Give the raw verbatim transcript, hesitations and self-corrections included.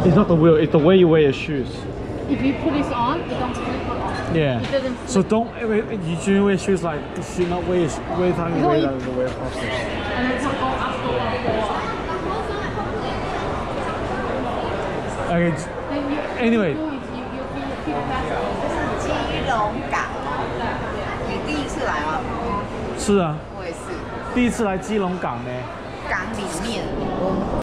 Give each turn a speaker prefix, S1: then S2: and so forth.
S1: It's not the wheel, it's the way you wear your shoes.
S2: If you put this on, it don't flip off.
S1: Yeah.
S2: It doesn't flip.
S1: So don't, you shouldn't wear shoes like, you should not wear, wear time you wear that in the way of
S2: And then it's not go up, go up, go up.
S1: Okay,
S2: Then you,
S1: anyway.
S2: you, you, you, you keep it back.
S3: 基隆港，你第一次来吗？
S1: 是啊，
S3: 我也是，
S1: 第一次来基隆港呢。
S3: 港里面。